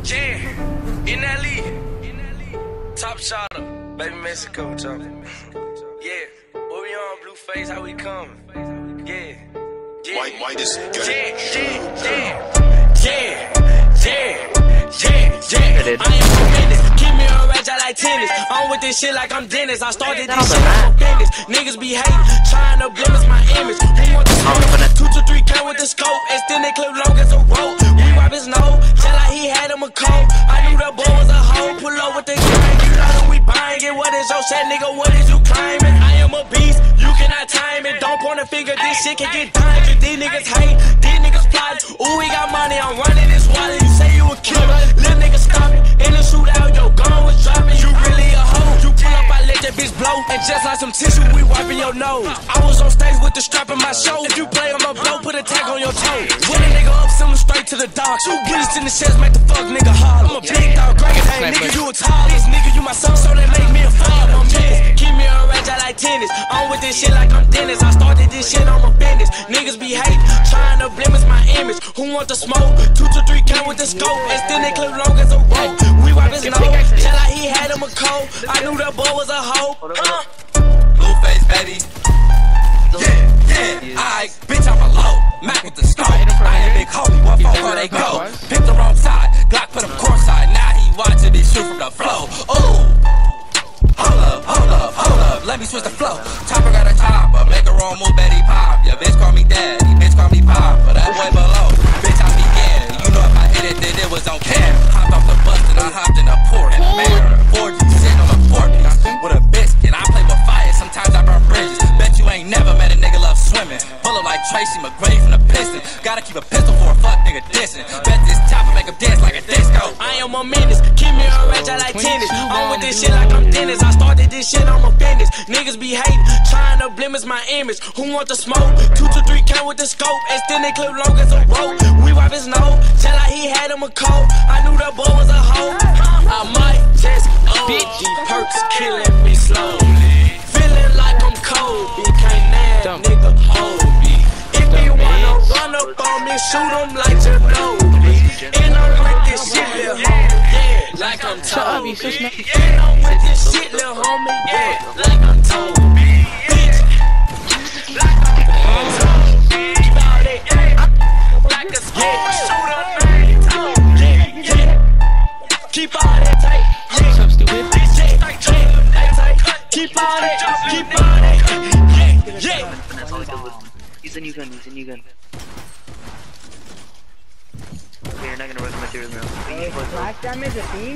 Yeah, in that league. Top shotter, baby Mexico, top. Yeah, what we on, Blueface, how we coming? Yeah, yeah. White is good. Yeah. I am tremendous. Keep me on range, I like tennis. I'm with this shit like I'm Dennis. I started this shit like I'm business. Niggas be hating, trying to blemish my image. Who want the smoke? 2 to 3 count with the scope. Extended clip long as a rope. We wipe his nose, just like he had him a cold. I knew the boy was a hoe. Pull up with the gang, you know that we buying it. What is your shit, nigga? What is you claiming? I am a beast, you cannot time it. Don't point a finger, this shit can get done. These niggas hate, these niggas plotting. Ooh, we got money, I'm running this wallet. You say you a killer, little nigga stop it. In the shootout, your gun was dropping. You really a hoe. You pull up, I let that bitch blow. And just like some tissue, we wiping your nose. I was on stage with the strap in my show. If you play on my blow, put a tag on your toe. When a nigga up, send him straight to the dock. 2 bullets in the chest, make the fuck nigga holler. I'm a big dog, great hey, nigga, you a tall. This nigga, you my son, so they make me a father. I'm niggas, keep me on range, I like tennis. I'm with this shit like I'm Dennis. I started this shit on my business. Niggas be hating, trying to blemish my image. Who want the smoke? 2 to 3 count with the scope. Extended clip long as a rope. We wipe his nose, just like he had him a cold. I knew that boy was a hoe. Blueface, baby. Yeah. Alright, bitch, I'm a low. Mac with the scope. I ain't big homie. What phone call they go? Pick the wrong side. Glock put him court side. Now he watching me shoot from the flow. Ooh. Hold up. Let me switch the flow. Chopper got a chopper. Make a wrong move, Betty pop. Your bitch call me daddy. Bitch call me pop. But that boy below. Bitch, I began. You know if I hit it, then it was on cam. Hopped off the bus and I hopped in the port. In the mirror. 4G sitting on the port piece. With a biscuit. I play with fire. Sometimes I burn bridges. Bet you ain't never met a nigga love swimming. Pull up like Tracy McGrady from the Pistons. Gotta keep a pistol for a fuck nigga dissing. Bet this chopper make him dance like a disco. I am a menace. Keep me on range, I like tennis. I'm with this shit like I'm Dennis. I started this shit on my business. Niggas be hating, trying to blemish my image. Who want the smoke? 2 to 3 count with the scope. Extended clip long as a rope. We wipe his nose, just like he had him a cold. I knew that boy was a hoe. I might just these perks killing me slowly. Feeling like I'm Kobe. Can't that nigga hold me. If he wanna run up on me, shoot him like Ginobili. And I'm with this shit, little homie. Yeah, like I'm Toby. And I'm with this shit, little homie. Yeah, like I'm Toby. Bitch, like I'm Toby. About it, like a spit shooter. Yeah. Keep all that tight. Keep on it. Yeah. He's a new gun. Okay, you're not gonna run the material now. Last damage a team.